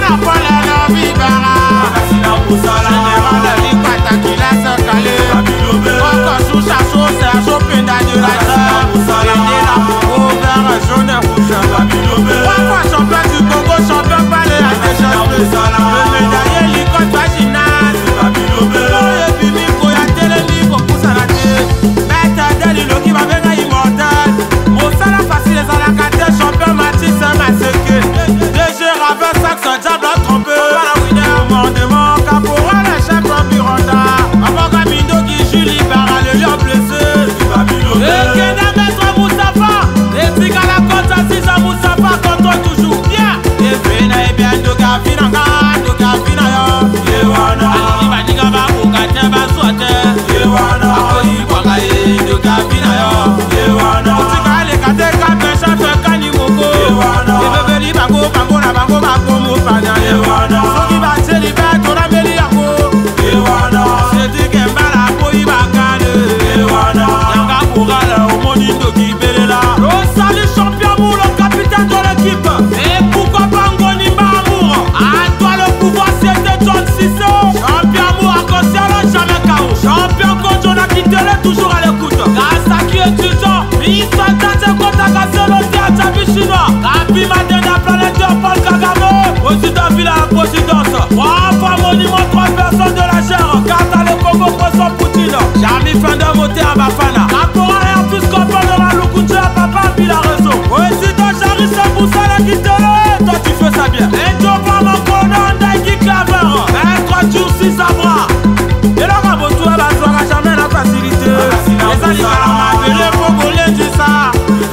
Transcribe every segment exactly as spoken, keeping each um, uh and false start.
Toujours à l'écoute. Grâce à qui étudiant, il s'entend contre la zéloté à Tchabi chinois. Rapi matin la planète Paul Kagame. Président ville à la présidence. Trois fois monument, trois personnes de la chair. Quatre à le Congo pour son Poutine. Jamais fin de voter à Bafana. Caporal et artiste copain de la Lukunche à papa, puis la raison. Président Jarry Saboussala qui te le. Toi tu fais ça bien. Et toi pas mon colonel Ndaiki Claver. vingt-trois jours, six bras. Et là, ma botou, elle va soir à jamais la facilité. Les alikala m'appellent pour voler du ça.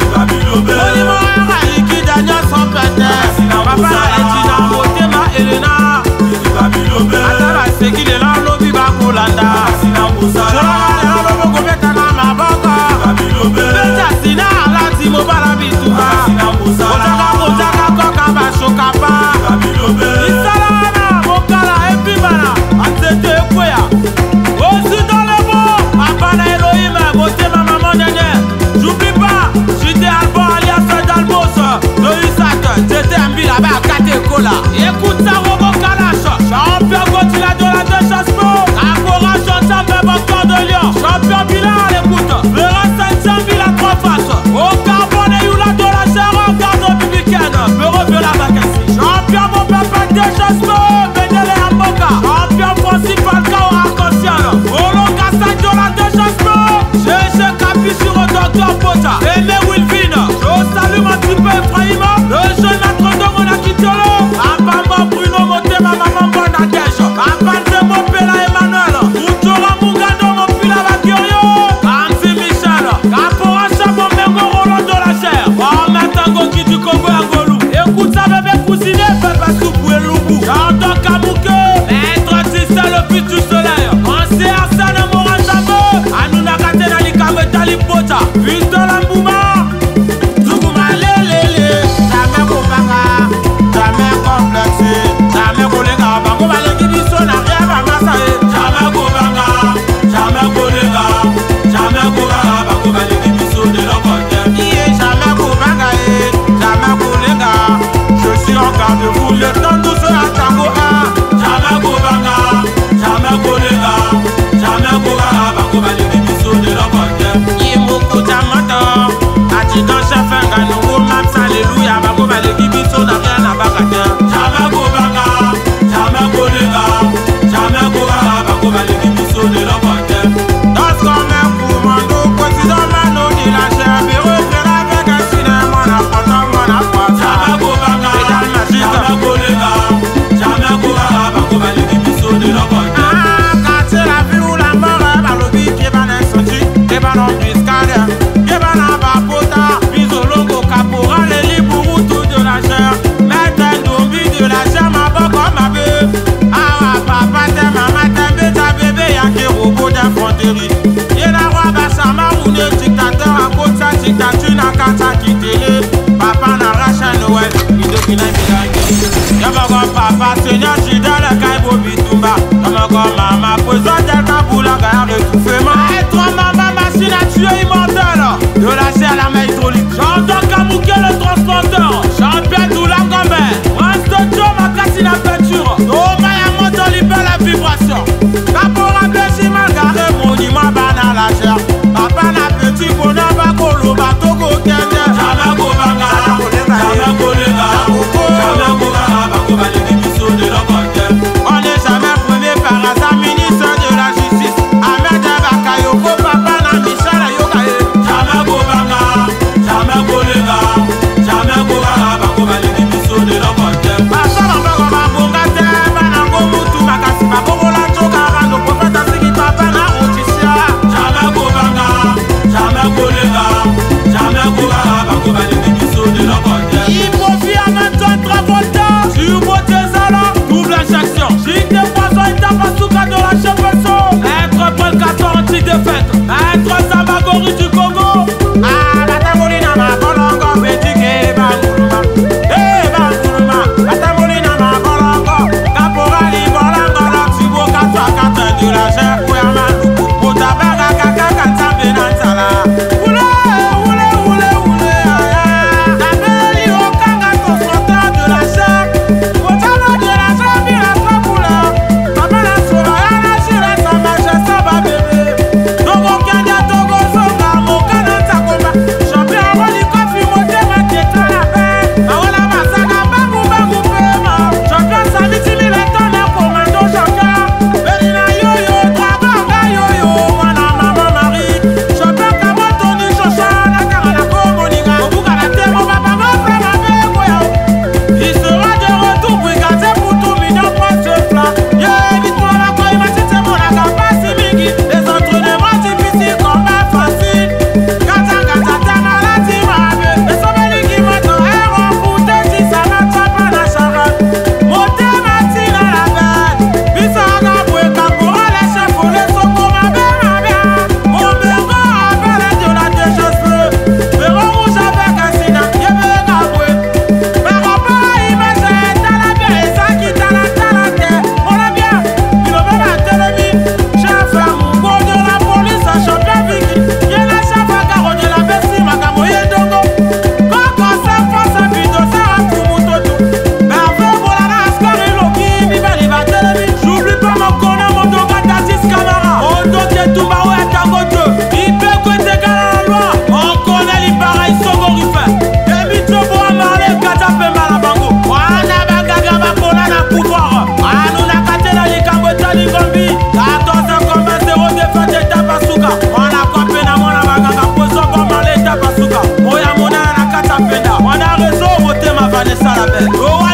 Monument à Riki Daniel sans péter. Papa est une amoté ma Elena. Atala c'est qu'il est là, l'obi va Kolanda. Jola est là, l'obi va mettre ma boca. Beta Sina, la Timo Balabituba. Otaka, Otaka, Koka, Bachokapa. Isalana, Mokala, et Pimana. Atete Kwea. Aussi dans le mot, Papa Elohim, voté ma maman dernière. J'oublie pas, j'étais Albo alias Dalbos. Loïsat, j'étais un bill là-bas à Katekola. Écoute ça, Robo Kalash. Champion continue de la deux chasse pour. Agora, chanteur, même encore de Lyon. Champion Bilal, écoute. Vera Saint-Jean, Villa trois faces. Au carbone et Yula de la chair, en garde publicaine. Bureau de la vacancy. Champion, mon papa, deux chasse pour. Benele Amboka. Champion principal, Kao Arc-en-Ciel. Olo Kassadio, la deux chasse pour. G G Capi sur le docteur Pota. Aimé Wilvin. Je salue mon petit peu Ephraïm. Le jeune Atrodon, on a quitté l'eau. Papa, Bruno, monté ma maman, bonne à Dèche. Papa, c'est mon père, Emmanuel. Outora, Mougado, mon pila, la Curio. Kanzi Michel. Capora, Chabon, Mengo, Roland de la chair. Oh, Matango, qui du Congo, Angolou. Écoute ça, bébé, cousiné, Papa, Soupou et Loubou. J'entends Kamouke. Maître, si c'est le but du soleil. On sait Arsène, Moran, Chabot. Anouna, Katena, Likawe, Talipota. Fils de la Mbouma. Zougouma, lélélé. Jamais Koubanga. Jamais complexé. Jamais Kolenga. Bango, Balegi, Bisso, n'a rien à massaer. Jamais Koubanga. Jamais Kolenga. Jamais Koubanga. Bango, Balegi, Bisso, de l'Okote. Ié, jamais Koubanga. Jamais Kolenga. Je suis en garde-fou. Le temps tout se à Tango un. Jamais Koubanga. Jamais Kolenga. Jamais Koubanga. Bango, Balegi, Bisso, de l'Okote. Ié, Moko, Tamato. Adjudant, chef, un gars, nouveau, Maps, alléluia. Bango, Balegi, Bisso, n'a rien à bagater. Jamais Koubanga. Jamais Kolenga. Jamais Koubanga. Bango, Balegi, Bisso, de l'Okote. Dans ce qu'on met pour mon dos, président Mano, il a cher, bureau, frère, avec un cinéma, on a pas tant, on a pas tant. Jamais Koubanga. Jamais Kolenga. Jamais Koubanga. Bango, Balegi, Bisso, de l'Okote. Ah, quand c'est la vie ou la mort, Balobi, qui va n'insulter, qui va non biscader, qui va n'en bapota, Bizolongo, Caporal, et Libourou, tout de la chair. Maintenant, Dombi de la chair, ma boque, ma bœuf. Ah, papa, t'es maman, t'es bêta, bébé, y'a qui robot d'infanterie. Y'en a roi, Bassama, ou ne dictateur, à côté sa dictature, n'a qu'à ta quitter. Papa n'arrache à Noël, il doit qu'il aille. Y'a mon grand papa, Seigneur, j'suis dans le caïbo bitumba. Y'a mon grand maman, présent del Kaboula, garde tout fait mal. Et toi, maman, machine à tuer immortelle. De la chair à la main hydraulique. J'entends Kamouké le transporteur. Champion tout la gambère. Reste Joe, ma cassine à Vanessa la belle. Oh